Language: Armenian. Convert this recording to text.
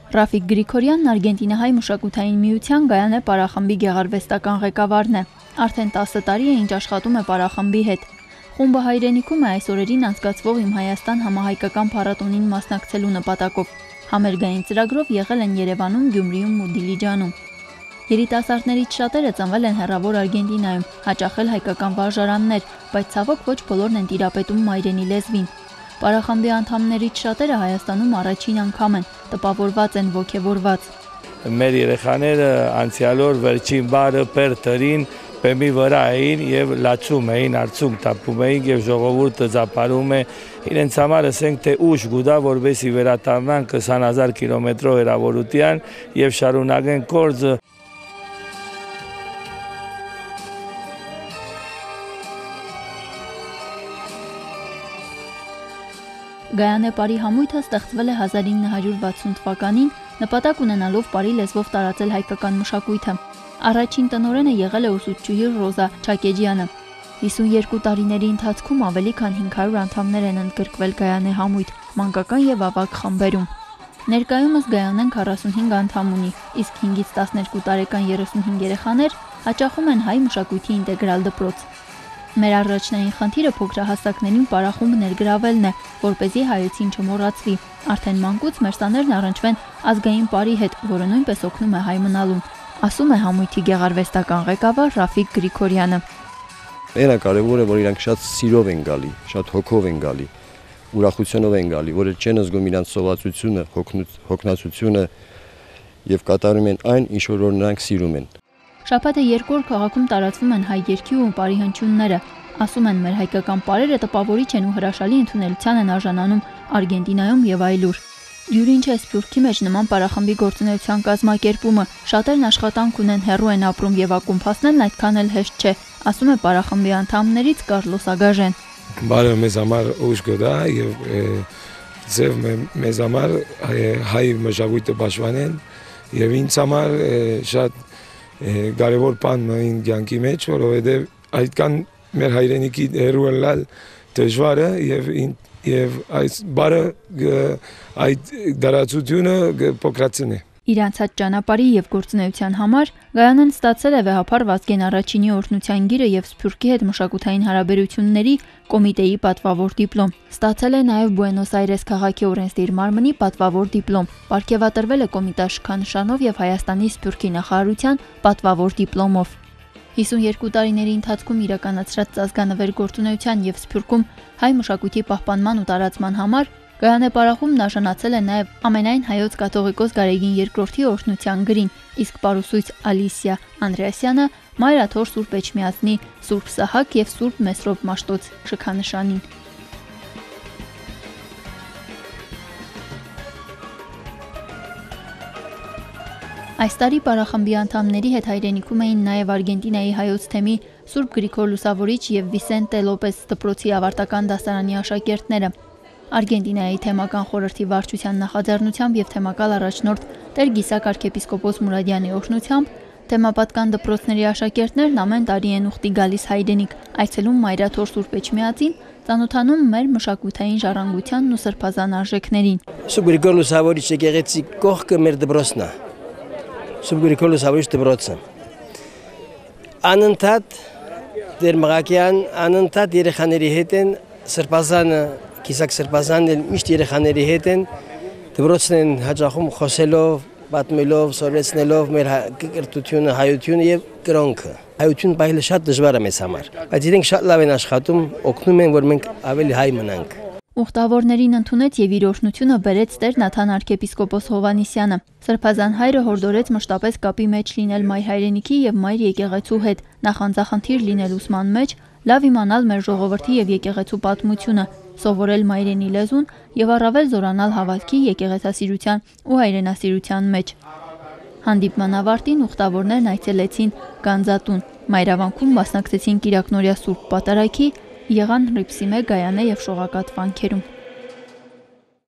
Ռաֆիկ Գրիգորյանն Արգենտինահայ մշակութային միության Գայանե պարախմբի գեղարվեստական ղեկավարն է։ Արդեն 10 տարի է, ինչ աշխատում է պարախմբի հետ։ Խումբը հայրենիքում է այս օրերին անցկացվող Իմ Հայաստան համահայկական փառատոնին մասնակցելու նպատակով։ Համերգային ծրագրով եղել են Երևանում, Գյումրիում ու Դիլիջանում։ Երիտասարդներից շատերը ծնվել են հեռավոր Արգենտինայում, հաճախել հայկական վարժարաններ, բայց ցավոք ոչ բոլորն են տիրապետում մայրենի լեզվին։ Պարախմբի անդամներից շատերը Հայաստանում առաջին անգամ են, տպավորված են, ոգևորված։ Մեր երեխաները անցյալ օր վերջին բարը պերտերին բեմի վրա էին եւ լացում էին, արցունք տապում էին եւ ժողովուրդը զապարում է իրենց համար ասենք թե ուժ գուտա, որովհետեւ վերադառնան 20000 կիլոմետրով հեռավորության եւ շարունակեն գործը։ Գայանե պարի համույթը ստեղծվել է 1960 թվականին, նպատակ ունենալով պարի լեզվով տարածել հայկական մշակույթը։ Առաջին տնօրենը եղել է ուսուցչուհի Ռոզա Չակեջյանը։ 52 տարիների ընթացքում ավելի քան 500 անդամներ են ընդգրկվել Գայանե համույթ, մանկական եւ ավագ խմբերում։ Ներկայումս Գայանեն 45 անդամ ունի, իսկ 5-ից 12 տարեկան 35 երեխաներ հաճախում են հայ մշակույթի ինտեգրալ դպրոց։ Մեր առաջնային խնդիրը փոքրահասակներին պարախումբ ներգրավելն է, որպեսզի հայեցին չմոռացվի։ Արդեն մանկուց մեր սաներն առնչվեն ազգային պարի հետ, որը նույնպես օգնում է հայ մնալուն, ասում է համույթի գեղարվեստական ղեկավար Ռաֆիկ Գրիգորյանը։ Ամենակարևորը, որ իրանք շատ սիրով են գալի, շատ հոգով են գալի, ուրախությունով են գալի, որը չեն զգում իրանք սովածությունը, հոգնածությունը եւ կատարում են այն, ինչ որ նրանք սիրում են։ Շաբաթը երկու օր քաղաքում տարածվում են հայ երգի ու պարի հնչյունները։ Ասում են, մեր հայկական պարերը տպավորիչ են ու հրաշալի ընդունելության են արժանանում Արգենտինայում եւ այլուր։ Դյուրին չէ Սփյուռքի մեջ նման պարախմբի գործունեության կազմակերպումը, շատերն աշխատանք ունեն, հեռու են ապրում եւ ակումբ հասնելն այդքան էլ հեշտ չէ, ասում է պարախմբի անդամներից Կառլոս Ագաժեն։ Բարը մեզ համար ուժ կտա եւ ձեւ մեզ համար հայ մշակույթը պաշտպանեն եւ ինձ համար շատ կարևոր բան մին կյանքի մեջ, որովհետև այդքան մեր հայրենիքի հեռու ելալ դժվար է եւ այս բարը այդ դարացությունը փոքրացնի։ Իրանցած ճանապարհի եւ գործունեության համար Գայանեն ստացել է վեհապար Վազգեն Առաջինի օրհնության գիրը եւ Սփյուռքի հետ մշակութային հարաբերությունների կոմիտեի պատվավոր դիպլոմ։ Ստացել է նաեւ Բուենոս Այրես քաղաքի օրենսդիր մարմնի պատվավոր դիպլոմ։ Պարգևատրվել է կոմիտաշքանշանով եւ Հայաստանի Սփյուռքի նախարարության պատվավոր դիպլոմով։ 52 տարիների ընթացքում իրականացրած ծազգանվեր գործունեության եւ Սփյուռքում հայ մշակույթի պահպանման ու տարածման համար Գայանե պարախումբն արժանացել է նաև ամենայն հայոց կաթողիկոս Գարեգին II-ի օրհնության գրին, իսկ պարուսույց Ալիսիա Անդրեասյանը Մայրաթոր Սուրբ Էջմիածնի, Սուրբ Սահակ եւ Սուրբ Մեսրոպ Մաշտոց շքանշանին։ Այս տարի պարախմբի անդամների հետ հայրենիքում էին նաև Արգենտինայի հայոց թեմի Սուրբ Գրիգոր Լուսավորիչ եւ Վիսենտե Լոպես դպրոցի ավարտական դասարանի աշակերտները։ Արգենտինայի թեմական խորհրդի վարչության նախաձեռնությամբ եւ թեմակալ առաջնորդ Տեր Գիսակ arczepiskopos Մուրադյանի օրհնությամբ թեմապատկան դպրոցների աշակերտներն ամեն տարի են ուխտի գալիս հայրենիք, այցելում Մայրաթոր Սուրբ Էջմիածին, ծանոթանում մեր մշակութային ժառանգությանն ու սրբազան արժեքներին։ Սուրբ Գրիգոր Լուսավորիչ եկեղեցի կողքը մեր դպրոցն է։ Սուրբ Գրիգոր Լուսավորիչ դպրոցը։ Անընդհատ Տեր Մղակյան անընդհատ երեխաների հետ են սրբազանը Կիսակ Սրբազանն էլ միշտ երեխաների հետ են դպրոցն են հաճախում խոսելով, պատմելով, սովորեցնելով մեր կրթությունը, հայությունը եւ կրոնքը։ Հայությունը բայլը շատ դժվար է մեզ համար, բայց իրենք շատ լավ են աշխատում, օգնում են, որ մենք ավելի հայ մնանք։ Ուխտավորներին ընդունեց եւ իր օրհնությունը բերեց Տեր Նաթան arczepiskopos Հովանիսյանը։ Սրբազան հայրը հորդորեց մշտապես կապի մեջ լինել մայր հայրենիքի եւ մայր եկեղեցու հետ, նախանձախնդիր լինել ուսման մեջ, լավ իմանալ մեր ժողովրդի եւ եկեղեցու պատմությունը, սովորել մայրենի լեզուն եւ առավել զորանալ հավատքի, եկեղեցասիրության ու հայրենասիրության մեջ։ Հանդիպման ավարտին ուխտավորներն այցելեցին Գանձատուն, Մայրավանքում մասնակցեցին Կիրակնորյա Սուրբ Պատարագի, եղան Ռիփսիմե, Գայանե եւ Շողակաթ վանքերում։